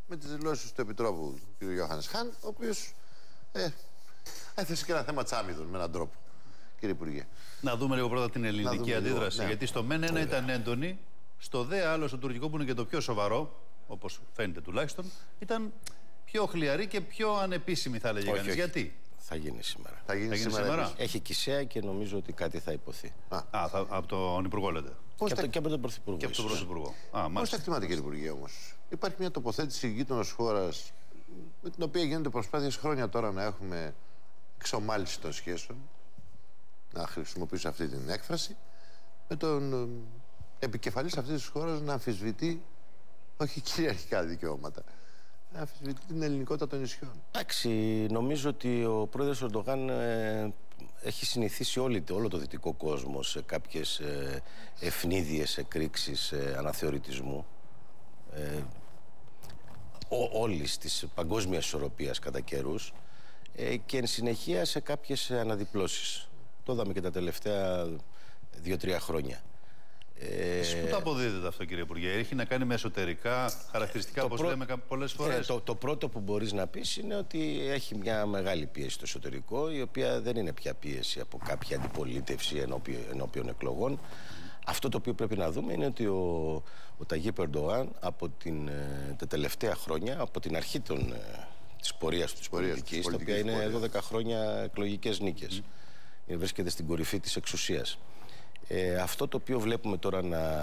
με τις δηλώσεις του Επιτρόπου κ. Γιώχανες Χαν, ο οποίος έθεσε και ένα θέμα τσάμιδων με έναν τρόπο, κύριε Υπουργέ. Να δούμε λίγο πρώτα την ελληνική αντίδραση. Γιατί στο ΜΕΝ ένα ήταν έντονη, στο ΔΕ άλλο, στο τουρκικό που είναι και το πιο σοβαρό, όπως φαίνεται τουλάχιστον, ήταν πιο χλιαρή και πιο ανεπίσημη, θα έλεγε κανείς. Γιατί? Θα γίνει σήμερα. Θα γίνει σήμερα. Έχει Κισέα και νομίζω ότι κάτι θα υποθεί. Από τον Υπουργό λέτε. Και από τον Πρωθυπουργό. Και από τον Πρωθυπουργό. Πώς τα εκτιμάτε, κύριε Υπουργέ, όμως? Υπάρχει μια τοποθέτηση γείτονος χώρας με την οποία γίνονται προσπάθειες χρόνια τώρα να έχουμε εξομάλυση των σχέσεων, να χρησιμοποιήσω αυτή την έκφραση, με τον επικεφαλής αυτής της χώρας να αμφισβητεί όχι κυριαρχικά δικαιώματα, να αμφισβητεί την ελληνικότητα των νησιών. Εντάξει, νομίζω ότι ο πρόεδρος Ερντογάν έχει συνηθίσει όλο το δυτικό κόσμο σε κάποιες ευνίδιες εκρήξεις αναθεωρητισμού όλης της παγκόσμιας ισορροπίας κατά καιρούς και εν συνεχεία σε κάποιες αναδιπλώσεις. Το είδαμε και τα τελευταία 2-3 χρόνια. Πού το αποδίδεται αυτό, κύριε Υπουργέ? Έχει να κάνει με εσωτερικά χαρακτηριστικά, όπως λέμε πολλές φορές? Το πρώτο που μπορείς να πεις είναι ότι έχει μια μεγάλη πίεση στο εσωτερικό, η οποία δεν είναι πια πίεση από κάποια αντιπολίτευση ενώπιον εκλογών. Αυτό το οποίο πρέπει να δούμε είναι ότι ο Ταγίπ Ερντογάν από τα τελευταία χρόνια, από την αρχή της πορείας του της πολιτικής, τα οποία είναι 12 χρόνια εκλογικές νίκες, βρίσκεται στην κορυφή της εξουσίας. Αυτό το οποίο βλέπουμε τώρα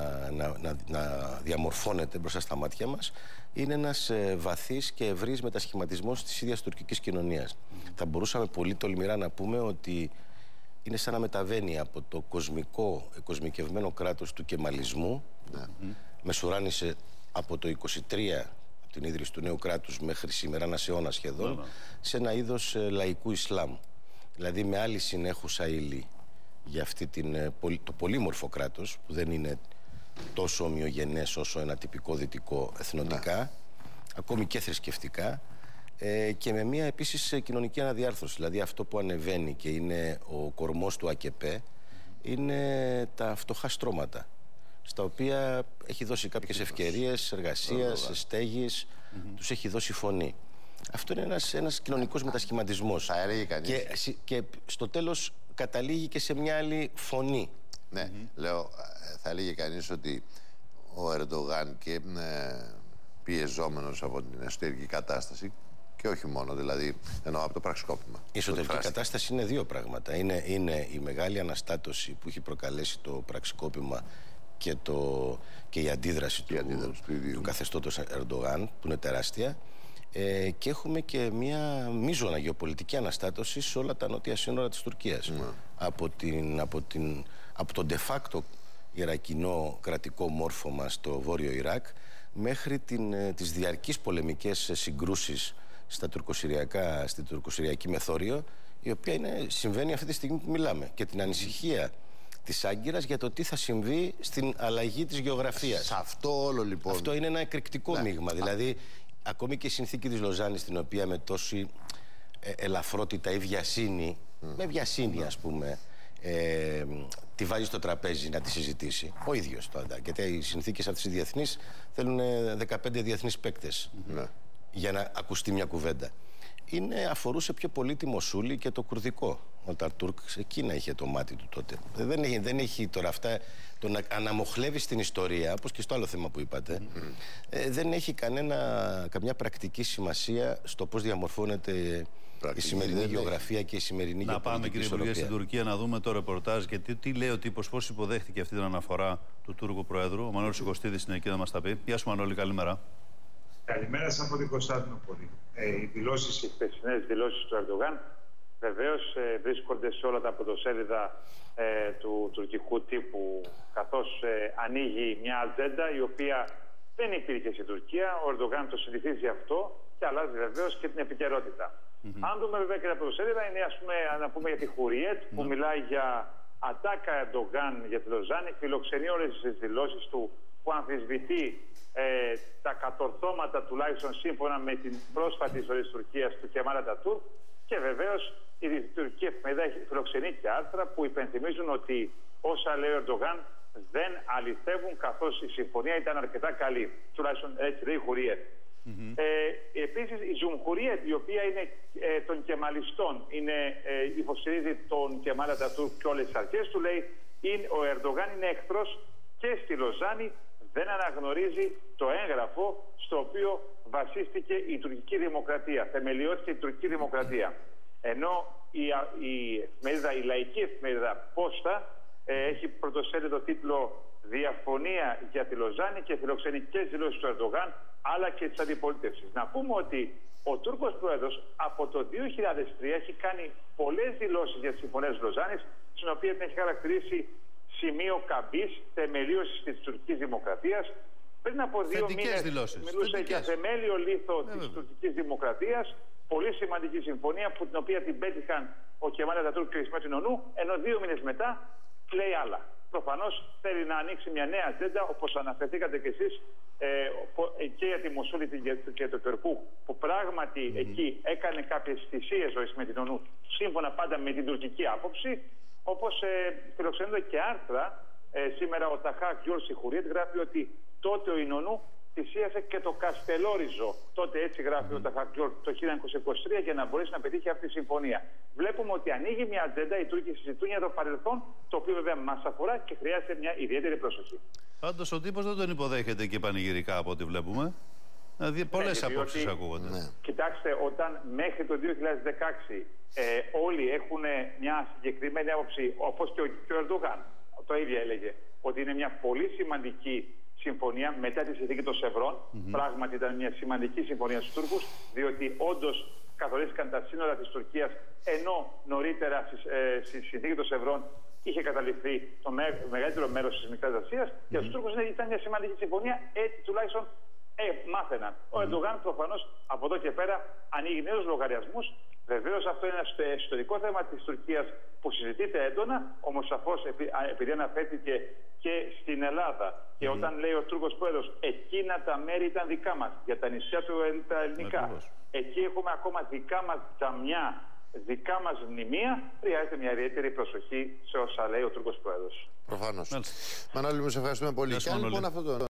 να διαμορφώνεται μπροστά στα μάτια μας είναι ένας βαθύς και ευρύς μετασχηματισμός της ίδιας τουρκικής κοινωνίας. Θα μπορούσαμε πολύ τολμηρά να πούμε ότι είναι σαν να μεταβαίνει από το κοσμικευμένο κράτος του κεμαλισμού, μεσουράνησε από το 23, από την ίδρυση του νέου κράτους μέχρι σήμερα, ένας αιώνα σχεδόν, σε ένα είδος λαϊκού Ισλάμ. Δηλαδή με άλλη συνέχουσα ύλη για αυτή το πολύμορφο κράτος, που δεν είναι τόσο ομοιογενές όσο ένα τυπικό δυτικό εθνοτικά, ακόμη και θρησκευτικά, και με μια επίσης κοινωνική αναδιάρθρωση. Δηλαδή αυτό που ανεβαίνει και είναι ο κορμός του ΑΚΕΠ είναι τα φτωχά στρώματα, στα οποία έχει δώσει κάποιες ευκαιρίες εργασίας, στέγης, τους έχει δώσει φωνή. Αυτό είναι ένας κοινωνικός μετασχηματισμός. Θα έλεγε κανείς. Και στο τέλος καταλήγει και σε μια άλλη φωνή. Ναι, λέω, θα έλεγε κανείς ότι ο Ερντογάν και πιεζόμενος από την εσωτερική κατάσταση, και όχι μόνο, δηλαδή εννοώ από το πραξικόπημα. Η εσωτερική κατάσταση είναι δύο πράγματα. Είναι η μεγάλη αναστάτωση που έχει προκαλέσει το πραξικόπημα και η αντίδραση του καθεστώτος Ερντογάν, που είναι τεράστια. Και έχουμε και μια μείζωνα γεωπολιτική αναστάτωση σε όλα τα νότια σύνορα της Τουρκίας. Από το de facto ιρακινό κρατικό μόρφωμα στο βόρειο Ιράκ μέχρι τις διαρκείς πολεμικές συγκρούσεις στην τουρκοσυριακή μεθόριο, η οποία συμβαίνει αυτή τη στιγμή που μιλάμε, και την ανησυχία της Άγκυρας για το τι θα συμβεί στην αλλαγή της γεωγραφίας. Σε αυτό όλο λοιπόν. Αυτό είναι ένα εκρηκτικό μείγμα. Δηλαδή, ακόμη και η συνθήκη της Λοζάνης, την οποία με τόση ελαφρότητα ή βιασύνη, με βιασύνη ας πούμε, τη βάζει στο τραπέζι να τη συζητήσει ο ίδιος τώρα. Γιατί οι συνθήκες αυτές οι διεθνείς θέλουν 15 διεθνείς παίκτες για να ακουστεί μια κουβέντα. Αφορούσε πιο πολύ τη Μοσούλη και το κουρδικό. Ο Ταρτούρκ εκείνα είχε το μάτι του τότε. Δεν έχει τώρα αυτά. Το να αναμοχλεύει την ιστορία, όπως και στο άλλο θέμα που είπατε, δεν έχει καμιά πρακτική σημασία στο πώς διαμορφώνεται η σημερινή γεωγραφία και η σημερινή γεωπολιτική ισορροπία. Να πάμε, κύριε Υπουργέ, στην Τουρκία να δούμε το ρεπορτάζ και τι λέει ο τύπος, πώς υποδέχτηκε αυτή την αναφορά του Τούρκου Προέδρου. Ο Μανώλης Κωστίδης είναι εκεί να μας τα πει. Γεια σου, Μανώλη, καλημέρα. Καλημέρα σας από την Κωνσταντινούπολη. Οι χθεσινές δηλώσεις του Ερντογάν βεβαίως βρίσκονται σε όλα τα πρωτοσέλιδα του τουρκικού τύπου, καθώς ανοίγει μια ατζέντα η οποία δεν υπήρχε στην Τουρκία. Ο Ερντογάν το συνηθίζει αυτό και αλλάζει βεβαίως και την επικαιρότητα. Αν δούμε βέβαια και τα πρωτοσέλιδα, είναι να πούμε για τη Χουριέτ, που μιλάει για ατάκα Ερντογάν για τη Λοζάνη, φιλοξενεί όλες τις δηλώσεις του, που αμφισβητεί τα κατορθώματα, τουλάχιστον σύμφωνα με την πρόσφατη ιστορία της Τουρκίας, του Κεμάλ Ατατούρκ. Και βεβαίως η τουρκική εφημερίδα έχει φιλοξενεί και άρθρα που υπενθυμίζουν ότι όσα λέει ο Ερντογάν δεν αληθεύουν, καθώς η συμφωνία ήταν αρκετά καλή. Τουλάχιστον έτσι λέει η Χουριέτ. Τζουμχουρία, η οποία είναι των Κεμαλιστών, υποστηρίζει τον Κεμάλ Ατατούρκ και όλες τις αρχές του, λέει ο Ερντογάν είναι εχθρός και στη Λοζάνη δεν αναγνωρίζει το έγγραφο στο οποίο βασίστηκε η τουρκική δημοκρατία, θεμελιώθηκε η τουρκική δημοκρατία. Ενώ η λαϊκή εφημερίδα Πόστα έχει πρωτοσέλιδο τίτλο «Διαφωνία για τη Λοζάνη και φιλοξενικές δηλώσεις του Ερντογάν, αλλά και της αντιπολίτευσης». Να πούμε ότι ο Τούρκος πρόεδρος από το 2003 έχει κάνει πολλές δηλώσεις για τις συμφωνίες Λοζάνης, στην οποία την έχει χαρακτηρίσει σημείο καμπής, θεμελίωσης της τουρκικής δημοκρατίας. Πριν από 2 μήνες μιλούσε για θεμέλιο λίθο της τουρκικής δημοκρατίας. Πολύ σημαντική συμφωνία, που την οποία την πέτυχαν ο Κεμάλ Ατατούρκ και ο Ισμαήλ Ινονού, ενώ 2 μήνες μετά λέει άλλα. Προφανώς θέλει να ανοίξει μια νέα ατζέντα, όπως αναφερθήκατε κι εσείς, και για τη Μοσούλη και το Κερκούκ, που πράγματι εκεί έκανε κάποιες θυσίες ο Ισμαήλ Ινονού, σύμφωνα πάντα με την τουρκική άποψη, όπως φιλοξενούνται και άρθρα. Σήμερα ο Ταχάκ Γιόρ Σιχουριέτ γράφει ότι τότε ο Ινονού θυσίασε και το Καστελόριζο. Τότε έτσι γράφει ο Ταχάκ Γιόρ το 1923 για να μπορέσει να πετύχει αυτή τη συμφωνία. Βλέπουμε ότι ανοίγει μια ατζέντα, οι Τούρκοι συζητούν για το παρελθόν, το οποίο βέβαια μας αφορά και χρειάζεται μια ιδιαίτερη προσοχή. Πάντως ο τύπος δεν τον υποδέχεται και πανηγυρικά από ό,τι βλέπουμε. Δηλαδή πολλές απόψεις ακούγονται. Ναι. Κοιτάξτε, όταν μέχρι το 2016 όλοι έχουν μια συγκεκριμένη άποψη, όπως και ο Ερντογάν το ίδιο έλεγε, ότι είναι μια πολύ σημαντική συμφωνία μετά τη συνθήκη των Σευρών. Πράγματι ήταν μια σημαντική συμφωνία στους Τούρκους, διότι όντως καθορίστηκαν τα σύνορα της Τουρκίας, ενώ νωρίτερα στη συνθήκη των Σευρών είχε καταληφθεί το μεγαλύτερο μέρος της Μικράς Ασίας. Για τους Τούρκους ήταν μια σημαντική συμφωνία, έτσι τουλάχιστον μάθαιναν. Ο Ερντογάν προφανώς από εδώ και πέρα ανοίγει νέους λογαριασμούς. Βεβαίως αυτό είναι ένα ιστορικό θέμα της Τουρκίας που συζητείται έντονα, όμως σαφώς επειδή αναφέρθηκε και στην Ελλάδα. Και όταν λέει ο Τούρκος πρόεδρος, εκείνα τα μέρη ήταν δικά μας, για τα νησιά του τα ελληνικά. Εκεί έχουμε ακόμα δικά μας τζαμιά, δικά μας μνημεία. Χρειάζεται μια ιδιαίτερη προσοχή σε όσα λέει ο Τούρκος πρόεδρος. Προφανώς. Μανώλη, μου σε ευχαριστούμε πολύ.